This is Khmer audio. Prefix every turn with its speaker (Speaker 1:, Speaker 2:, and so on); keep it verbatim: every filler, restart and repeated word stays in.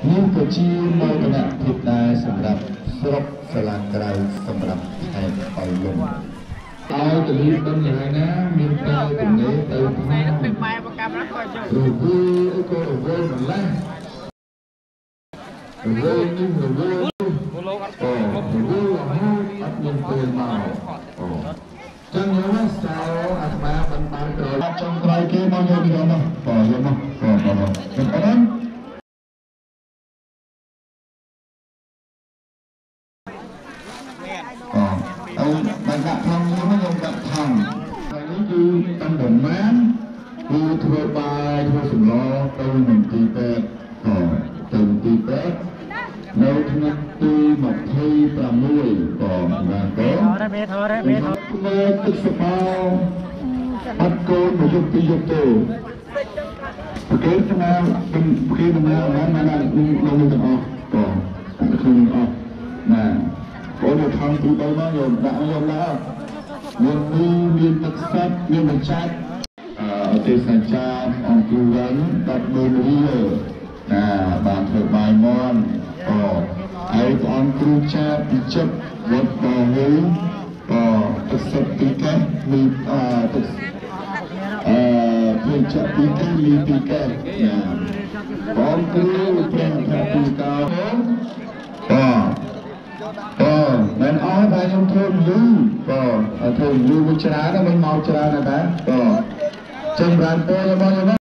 Speaker 1: នេះក៏ជាមោទនភាពដែរសម្រាប់ស្រុកសាឡាក្រៅសម្រាប់ខេត្តបៃលុងឲ្យទៅលីដឹងយ៉ាងណាមានតែទំនេរទៅផ្នែកទឹកម៉ែបកម្មរកចូលរវើអីក៏រវើម្លេះរវើនេះរវើលោកអត់ទៅរវើអត់មានពេលមកអូចឹងយើងសៅអាត្មាបានបានក្រោយចុងក្រោយគេមកយកយកមកបើយកមកបើបើមកខ្ញុំអត់ហ្នឹងអូអើបានដាក់ថងខ្ញុំខ្ញុំដាក់ថងហើយនេះគឺតាមប្រមាណគឺធ្វើបាយធ្វើសម្លទៅនឹងទីពេទ្យអូទៅទីពេទ្យនៅថ្ងៃទីម្ភៃប្រាំមួយក៏បានទៅថតទេថតទេថតធ្វើទឹកសបោអត់កូនមកយកពីយកទៅប្រកេតណាប្រកេតណាបានបាននឹងនឹងទាំងអស់ក៏ខ្លួនអស់ណាអូនថងទីបីមកយកដាក់យកណាមានមានទឹកសាច់មានបញ្ឆាច់អឺទេសចារអង្គគ្រូវ៉ាន់ដល់មើលរៀលណាបានធ្វើបាយមន់អូហើយព្រះអង្គគ្រូចាពីចិត្តវត្តបងវិញក៏ទឹកសាច់ពីកែមានអឺទឹកអឺពីចាពីកែមានពីកែណាបងគ្រូព្រះថាពីកោអូអូមិនអស់តែខ្ញុំធ្វើលឺក៏ធ្វើលឺមួយច្រើនមិនមកច្រើនដែរបាទក៏ចំបានពេលរបស់ខ្ញុំ